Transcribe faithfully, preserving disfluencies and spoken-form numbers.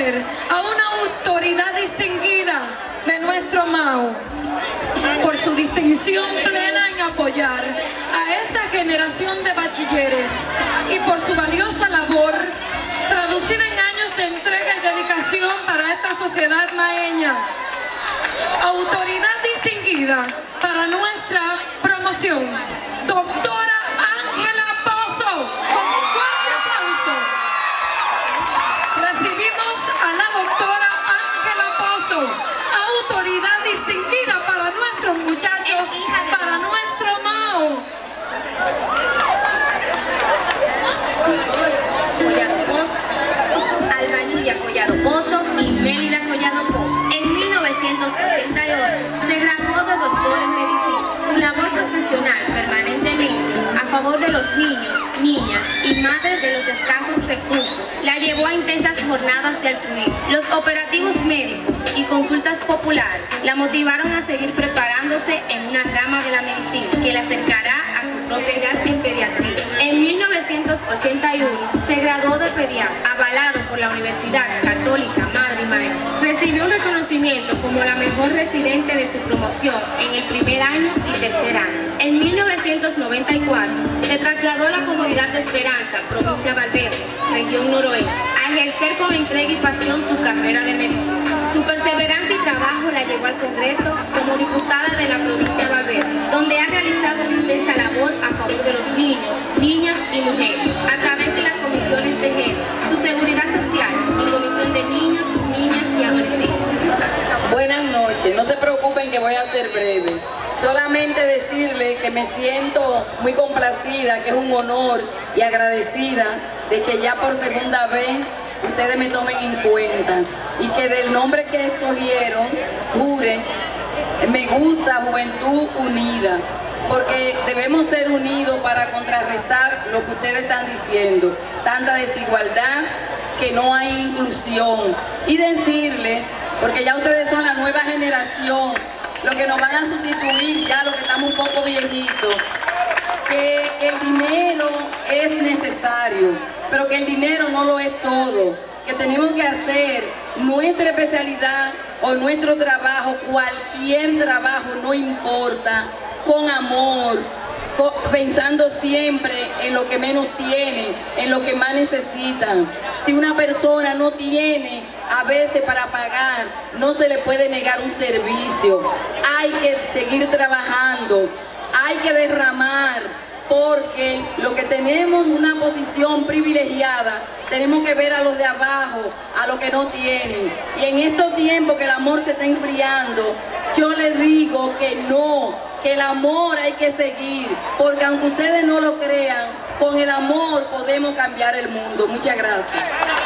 reconocer a una autoridad distinguida de nuestro Mao por su distinción plena en apoyar a esta generación de bachilleres y por su valiosa labor traducida en años de entrega y dedicación para esta sociedad maeña. Autoridad distinguida para nuestra promoción, doctora Ángela Pozo, con un fuerte aplauso. Recibimos a la doctora Ángela Pozo, autoridad distinguida para nuestros muchachos, para nuestro Mao. Albanilla Collado Pozo y Mélida Collado Pozo. En mil novecientos ochenta y ocho se graduó de doctor en medicina. Su labor profesional permanentemente a favor de los niños, niñas y madres de los escasos recursos la llevó a intensas jornadas de altruismo. Los operativos médicos y consultas populares la motivaron a seguir preparándose en una rama de la medicina que la acercará a su propia edad en pediatría. En mil novecientos ochenta y uno se graduó de pediatra, avalado por la Universidad Católica Madre y Maestra. Recibió un reconocimiento como la mejor residente de su promoción en el primer año y tercer año. En mil novecientos noventa y cuatro se trasladó a la comunidad de Esperanza, provincia de Valverde, región noroeste, a ejercer con entrega y pasión su carrera de medicina. Su perseverancia y trabajo la llevó al Congreso como diputada de la provincia de Valverde, donde ha realizado una intensa labor a favor de los niños, niñas y mujeres, a través de las comisiones de género, su seguridad social y comisión de niños, niñas y adolescentes. Buenas noches, no se preocupen que voy a ser breve. Solamente decirle que me siento muy complacida, que es un honor y agradecida de que ya por segunda vez ustedes me tomen en cuenta y que del nombre que escogieron, jure, me gusta Juventud Unida, porque debemos ser unidos para contrarrestar lo que ustedes están diciendo, tanta desigualdad, que no hay inclusión, y decirles, porque ya ustedes son la nueva generación, lo que nos van a sustituir ya los que estamos un poco viejitos, que el dinero es necesario, pero que el dinero no lo es todo, que tenemos que hacer nuestra especialidad o nuestro trabajo, cualquier trabajo, no importa, con amor, con, pensando siempre en lo que menos tienen, en lo que más necesitan. Si una persona no tiene a veces para pagar, no se le puede negar un servicio. Hay que seguir trabajando, hay que derramar, porque lo que tenemos una posición privilegiada, tenemos que ver a los de abajo, a los que no tienen. Y en estos tiempos que el amor se está enfriando, yo les digo que no, que el amor hay que seguir, porque aunque ustedes no lo crean, con el amor podemos cambiar el mundo. Muchas gracias.